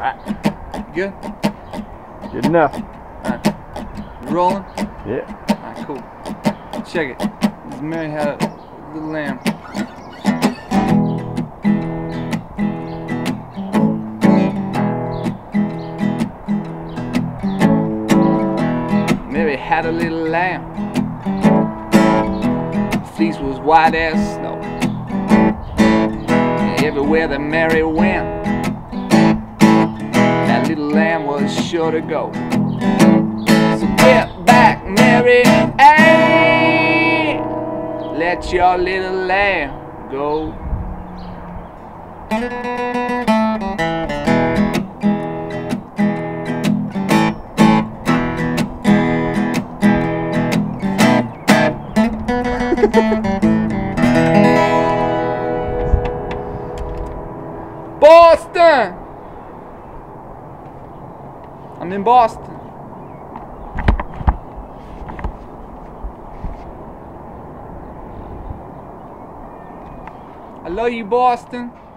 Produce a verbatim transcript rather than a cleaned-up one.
Alright. Good? Good enough. Alright. You rolling? Yeah. Alright, cool. Check it. This Mary had a little lamb. Mary had a little lamb. The fleece was white as snow. And everywhere that Mary went, that little lamb was sure to go. So get back, Mary, hey, let your little lamb go. Boston! I'm in Boston. I love you, Boston.